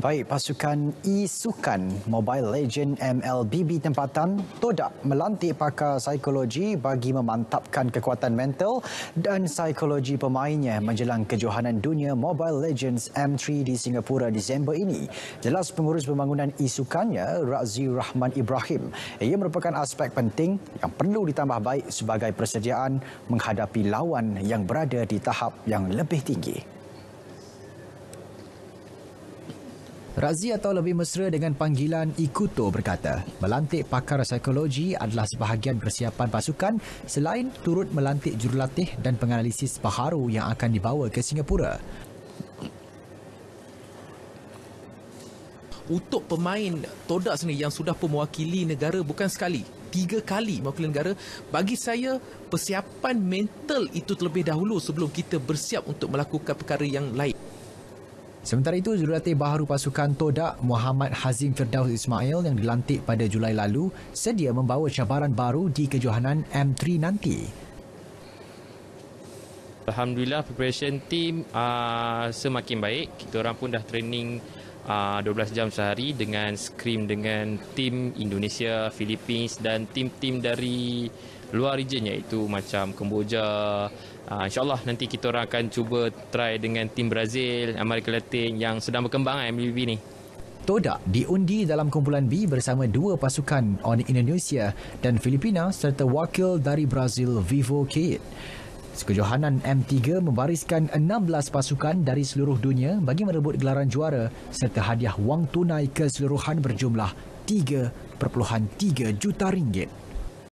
Baik, pasukan e-sukan Mobile Legend MLBB tempatan Todak melantik pakar psikologi bagi memantapkan kekuatan mental dan psikologi pemainnya menjelang kejohanan dunia Mobile Legends M3 di Singapura Disember ini. Jelas pengurus pembangunan e-sukannya, Razi Rahman Ibrahim. Ia merupakan aspek penting yang perlu ditambah baik sebagai persediaan menghadapi lawan yang berada di tahap yang lebih tinggi. Razi atau lebih mesra dengan panggilan Ikuto berkata, melantik pakar psikologi adalah sebahagian persiapan pasukan selain turut melantik jurulatih dan penganalisis baharu yang akan dibawa ke Singapura. Untuk pemain Todak sendiri yang sudah pun mewakili negara bukan sekali, 3 kali mewakili negara, bagi saya persiapan mental itu terlebih dahulu sebelum kita bersiap untuk melakukan perkara yang lain. Sementara itu, jurulatih baharu pasukan Todak, Muhammad Hazim Firdaus Ismail yang dilantik pada Julai lalu, sedia membawa cabaran baru di kejohanan M3 nanti. Alhamdulillah, preparation team semakin baik. Kita orang pun dah training 12 jam sehari dengan scrim dengan tim Indonesia, Philippines dan tim-tim dari luar region iaitu macam Kemboja. InsyaAllah nanti kita orang akan cuba try dengan tim Brazil, Amerika Latin yang sedang berkembang MLBB ni. Todak diundi dalam kumpulan B bersama 2 pasukan Onyx Indonesia dan Filipina serta wakil dari Brazil Vivo Kate. Kejohanan M3 membariskan 16 pasukan dari seluruh dunia bagi merebut gelaran juara serta hadiah wang tunai keseluruhan berjumlah 3.3 juta ringgit.